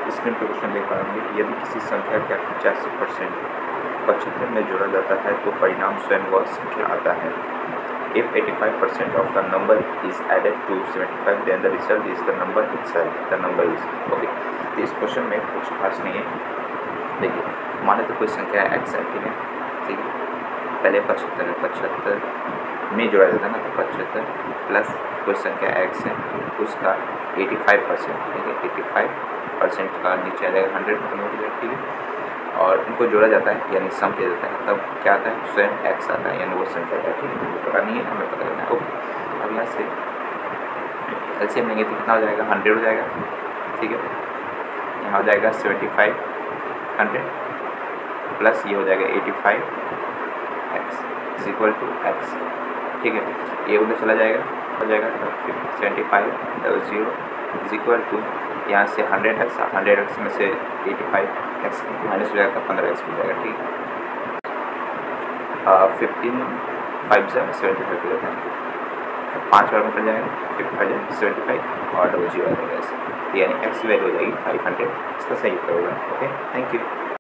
Screen पर question देख पाएंगे। यदि किसी संख्या का 85% 75 में जोड़ा जाता है तो परिणाम स्वयं वह संख्या आता है। If 85% of a number is added to 75, then the result is the number itself. The number is okay. तो इस क्वेश्चन में कुछ खास नहीं है। देखिए, माने तो कोई संख्या x है, ठीक है, ठीक है। पहले 75 है, 75 में जोड़ा जाता है ना, तो 75 प्लस कोई संख्या x है, उसका 85%, ठीक है, 85% का नीचे आ जाएगा 100 में कन्वर्ट हो जाएगा, ठीक है, और इनको जोड़ा जाता है यानी सम किया जाता है, तब क्या आता है, स्वयं x आता है, यानी वो संख्या आता है, ठीक है। पता नहीं है, हमें पता करना है। अब यहाँ से एलसीएम लेंगे तो कितना हो जाएगा, 100 हो जाएगा, ठीक है। यहाँ हो जाएगा 75 100 प्लस ये हो जाएगा 85 x is equal to x, ठीक है। ये उधर चला जाएगा, हो जाएगा 75 0 इज इक्वल टू यहाँ से 100x में से 85x माइनस हो जाएगा, 15x मिल जाएगा, ठीक है। 15 5 से 75 हो जाता है, 5 बार में कर जाएगा, 55 75 और 0 आ जाएगा ऐसे, यानी x वैल्यू हो जाएगी 500। इसका सही उत्तर होगा। Okay, thank you.